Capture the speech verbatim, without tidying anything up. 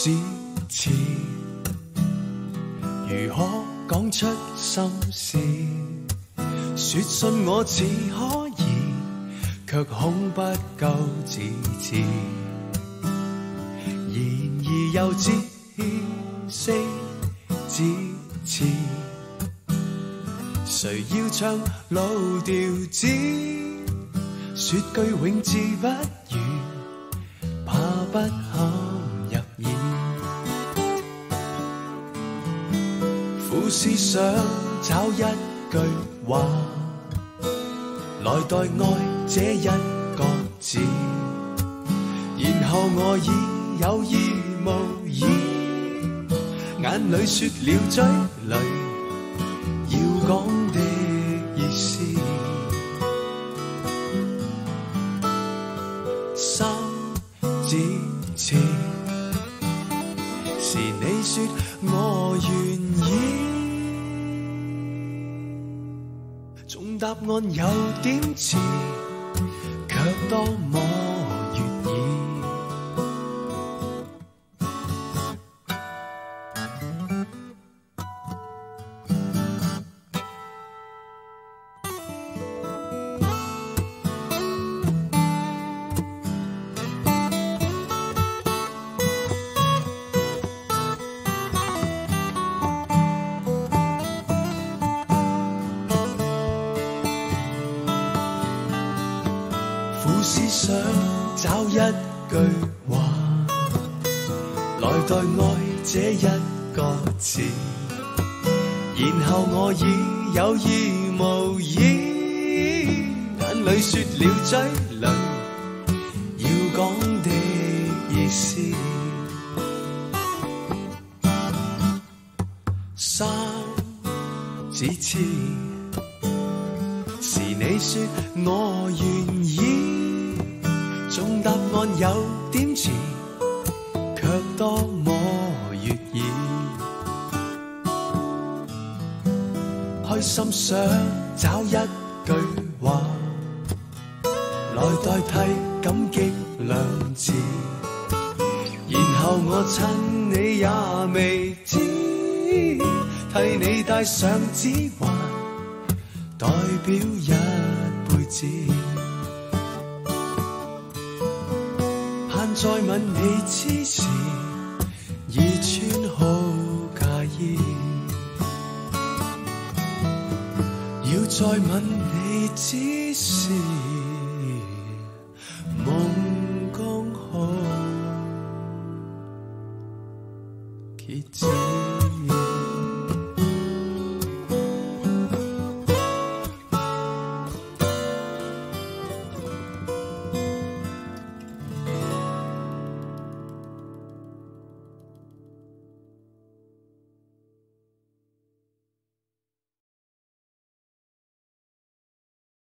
支持，如何講出心事？說信我似可以，卻恐不夠自持。然而又只識支持，誰要唱老調子？說句永志不渝，怕不堪入耳。苦思想找一句話，來代愛這一個字，然後我已有意無意，眼裏說了嘴裏要講的意思。三支持，是你說我願意，總答案有點遲，卻多麼悅耳。苦思想找一句話，來代愛這一個字，然後我已有意無意，眼裏說了嘴裏要講的意思。三支持，是你說我願意，總答案有點遲，卻多麼悅耳。開心想找一句話，來代替感激兩字，然後我趁你也未知，替你戴上指環，代表一輩子。盼再吻你之時，已穿好嫁衣。要再吻你之時，夢剛好結止。